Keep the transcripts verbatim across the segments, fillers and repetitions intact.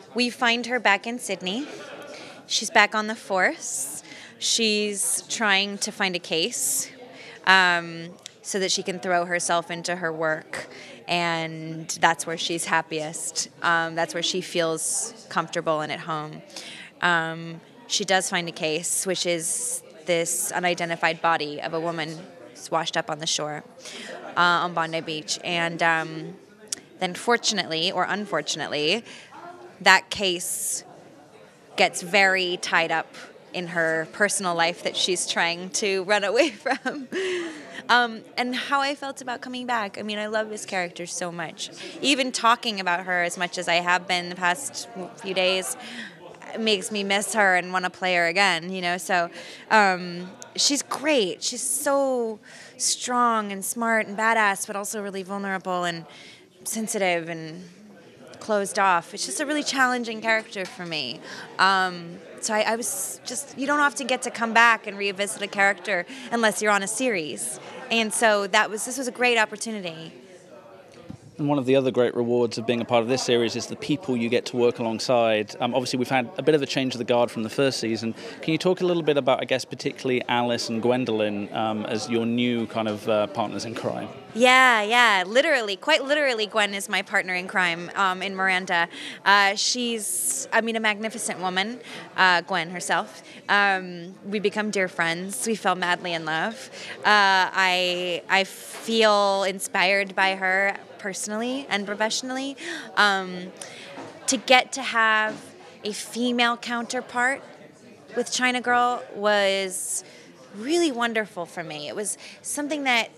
we find her back in Sydney. She's back on the force. She's trying to find a case um, so that she can throw herself into her work. And that's where she's happiest. Um, that's where she feels comfortable and at home. Um, she does find a case, which is this unidentified body of a woman washed up on the shore uh, on Bondi Beach. And um, then fortunately, or unfortunately, that case gets very tied up in her personal life that she's trying to run away from. Um, and how I felt about coming back. I mean, I love this character so much. Even talking about her as much as I have been the past few days makes me miss her and want to play her again, you know? So um, she's great. She's so strong and smart and badass, but also really vulnerable and sensitive and closed off. It's just a really challenging character for me. Um, so I, I was just, you don't often get to come back and revisit a character unless you're on a series. And so that was, this was a great opportunity. And one of the other great rewards of being a part of this series is the people you get to work alongside. Um, obviously, we've had a bit of a change of the guard from the first season. Can you talk a little bit about, I guess, particularly Alice and Gwendolyn um, as your new kind of uh, partners in crime? Yeah, yeah, literally, quite literally, Gwen is my partner in crime um, in Miranda. Uh, she's, I mean, a magnificent woman, uh, Gwen herself. Um, we become dear friends. We fell madly in love. Uh, I, I feel inspired by her personally and professionally. Um, to get to have a female counterpart with China Girl was really wonderful for me. It was something that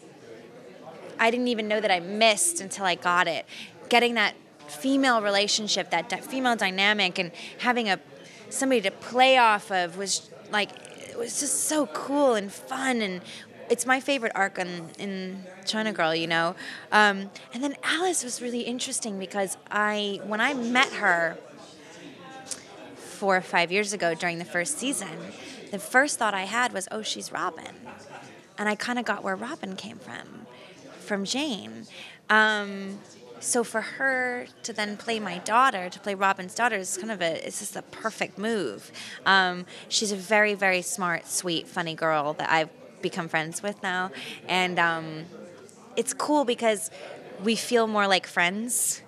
I didn't even know that I missed until I got it. Getting that female relationship, that di- female dynamic, and having a somebody to play off of was like, it was just so cool and fun, and it's my favorite arc in, in China Girl, you know. Um, and then Alice was really interesting because I, when I met her four or five years ago during the first season, the first thought I had was, oh, she's Robin. And I kind of got where Robin came from, from Jane. Um, so for her to then play my daughter, to play Robin's daughter, is kind of a, it's just a perfect move. Um, she's a very, very smart, sweet, funny girl that I've become friends with now, and um, it's cool because we feel more like friends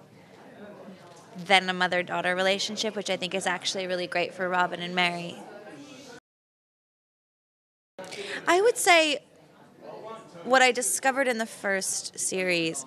than a mother-daughter relationship, which I think is actually really great for Robin and Mary. I would say what I discovered in the first series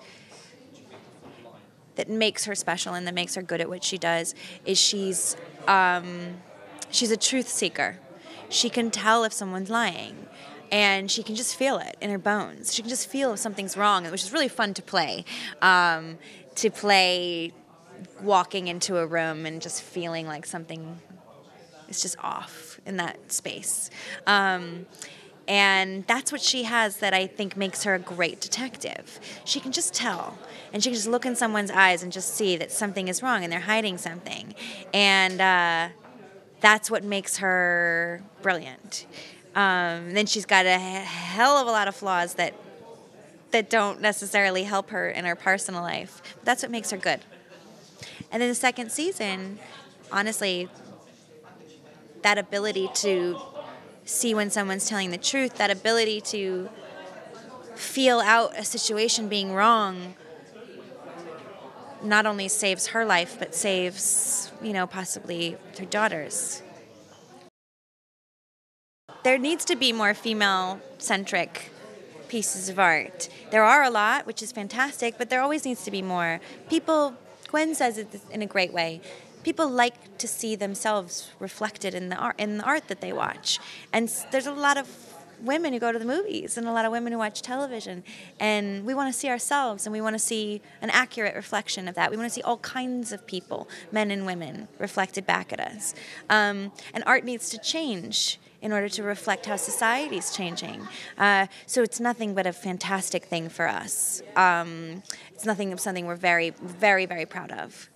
that makes her special and that makes her good at what she does is she's um, she's a truth seeker. She can tell if someone's lying. And she can just feel it in her bones. She can just feel if something's wrong, which is really fun to play. Um, to play walking into a room and just feeling like something is just off in that space. Um, and that's what she has that I think makes her a great detective. She can just tell. And she can just look in someone's eyes and just see that something is wrong and they're hiding something. And uh, that's what makes her brilliant. Um, then she's got a hell of a lot of flaws that that don't necessarily help her in her personal life. But that's what makes her good. And then the second season, honestly, that ability to see when someone's telling the truth, that ability to feel out a situation being wrong, not only saves her life, but saves, you know, possibly her daughter's. There needs to be more female-centric pieces of art. There are a lot, which is fantastic, but there always needs to be more. People, Gwen says it in a great way, people like to see themselves reflected in the art, in the art that they watch. And there's a lot of women who go to the movies and a lot of women who watch television, and we want to see ourselves, and we want to see an accurate reflection of that. We want to see all kinds of people, men and women, reflected back at us. Um, and art needs to change in order to reflect how society's changing. Uh, so it's nothing but a fantastic thing for us. Um, it's nothing something we're very, very, very proud of.